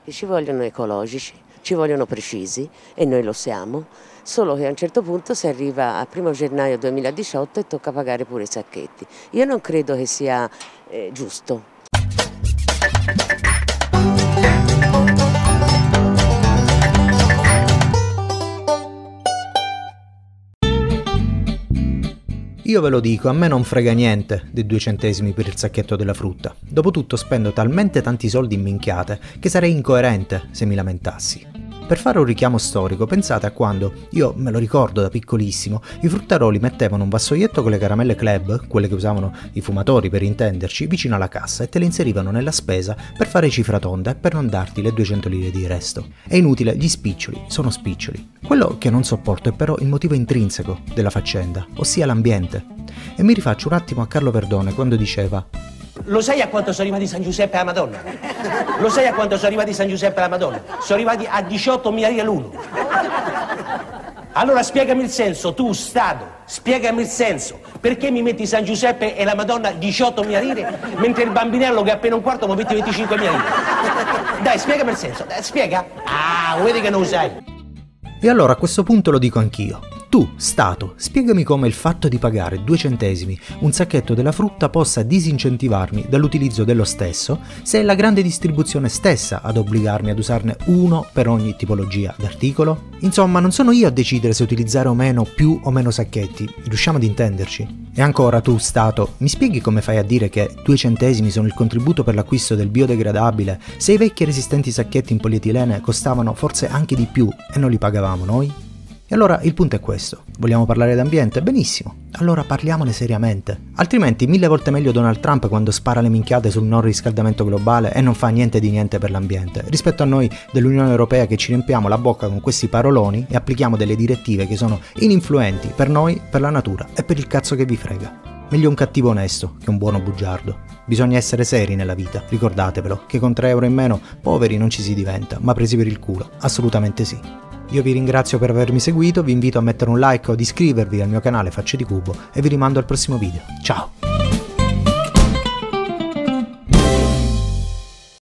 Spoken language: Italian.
sacchetti ci vogliono ecologici, ci vogliono precisi e noi lo siamo, solo che a un certo punto si arriva al 1° gennaio 2018 e tocca pagare pure i sacchetti. Io non credo che sia giusto. Io ve lo dico, a me non frega niente dei 2 centesimi per il sacchetto della frutta. Dopotutto spendo talmente tanti soldi in minchiate che sarei incoerente se mi lamentassi. Per fare un richiamo storico, pensate a quando, io me lo ricordo da piccolissimo, i fruttaroli mettevano un vassoietto con le caramelle Club, quelle che usavano i fumatori per intenderci, vicino alla cassa e te le inserivano nella spesa per fare cifra tonda e per non darti le 200 lire di resto. È inutile, gli spiccioli sono spiccioli. Quello che non sopporto è però il motivo intrinseco della faccenda, ossia l'ambiente. E mi rifaccio un attimo a Carlo Verdone quando diceva: lo sai a quanto sono arrivati San Giuseppe alla Madonna? Lo sai a quanto sono arrivati San Giuseppe alla Madonna? Sono arrivati a 18.000 lire l'uno. Allora spiegami il senso, tu Stato, spiegami il senso. Perché mi metti San Giuseppe e la Madonna 18.000 lire, mentre il bambinello che è appena un quarto mi metti 25.000 lire? Dai, spiegami il senso, spiega. Ah, vedi che non lo sai. E allora a questo punto lo dico anch'io. Tu, Stato, spiegami come il fatto di pagare 2 centesimi un sacchetto della frutta possa disincentivarmi dall'utilizzo dello stesso, se è la grande distribuzione stessa ad obbligarmi ad usarne uno per ogni tipologia d'articolo? Insomma, non sono io a decidere se utilizzare o meno più o meno sacchetti, riusciamo ad intenderci? E ancora tu, Stato, mi spieghi come fai a dire che 2 centesimi sono il contributo per l'acquisto del biodegradabile, se i vecchi e resistenti sacchetti in polietilene costavano forse anche di più e non li pagavamo noi? E allora il punto è questo: vogliamo parlare d'ambiente? Benissimo, allora parliamone seriamente. Altrimenti 1000 volte meglio Donald Trump quando spara le minchiate sul non riscaldamento globale e non fa niente di niente per l'ambiente, rispetto a noi dell'Unione Europea che ci riempiamo la bocca con questi paroloni e applichiamo delle direttive che sono ininfluenti per noi, per la natura e per il cazzo che vi frega. Meglio un cattivo onesto che un buono bugiardo. Bisogna essere seri nella vita, ricordatevelo, che con 3 euro in meno poveri non ci si diventa, ma presi per il culo, assolutamente sì. Io vi ringrazio per avermi seguito, vi invito a mettere un like o ad iscrivervi al mio canale Facce di Cubo e vi rimando al prossimo video. Ciao!